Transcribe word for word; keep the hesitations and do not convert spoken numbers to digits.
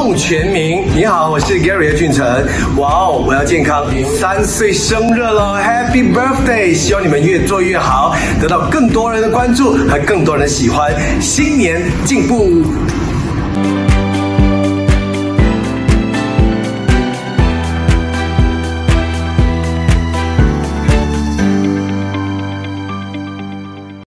送全民。你好，我是 Gary 俊成。哇哦，我要健康，三岁生日了 ，Happy Birthday！ 希望你们越做越好，得到更多人的关注和更多人的喜欢。新年进步。